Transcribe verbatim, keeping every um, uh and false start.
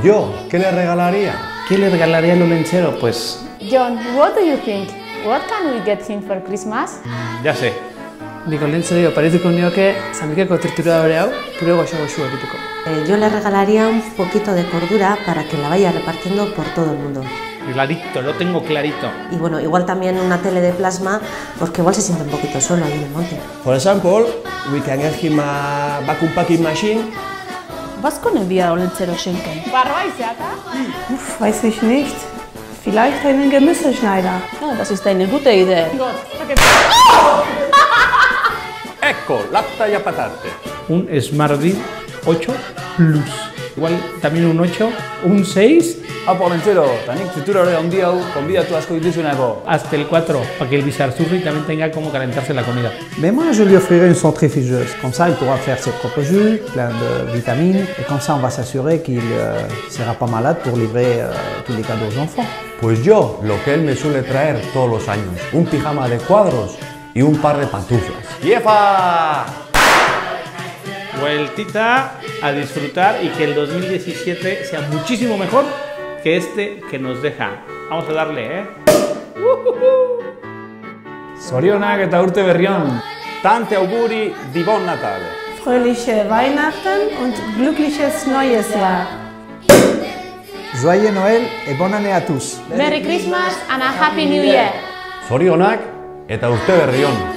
yo, ¿qué le regalaría? ¿Qué le regalaría al Olentzero? Pues... John, what do you think? What can we get him for Christmas? Ya sé. Nik Olentzero parituko nioke Sammiceko trituradore hau pure goxo-goxu egiteko. Eh, yo le regalaría un poquito de cordura para que la vaya repartiendo por todo el mundo. Clarito, lo tengo clarito. Y bueno, igual también una tele de plasma, porque igual se siente un poquito solo ahí en el monte. For example, we can get him a vacuum packing machine. Was können wir Olentzero schenken? Barba izatea? Uff, weiß ich nicht. Vielleicht einen Gemüseschneider. Ja, das ist eine gute Idee. Ecco, latta y patate. Un Smartbeam ocho Plus. Igual también un ocho, un seis. Apo Olentzero, tanik triturare handi hau konbidatu asko dituzunako. Hasta el cuatro, para que el bisarzurri también tenga como calentarse la comida. Mais moi, je lui offrirai une centrifugeuse. Comme ça, il pourra faire ses propres jus, plein de vitamines. Et comme ça, on va s'assurer qu'il ne euh, sera pas malade pour livrer euh, tous les cadeaux aux enfants. Pues yo, lo que él me suele traer todos los años, un pijama de cuadros y un par de pantuflas. ¡Yefa! Vueltita a disfrutar y que el dos mil diecisiete sea muchísimo mejor que este que nos deja. Vamos a darle, ¿eh? Zorionak eta urte berrion. Tante auguri di buon Natale. Fröhliche Weihnachten und glückliches neues Jahr. Joyeux Noël et bonne année à tous. Merry Christmas and a Happy New Year! Zorionak eta urte berrion.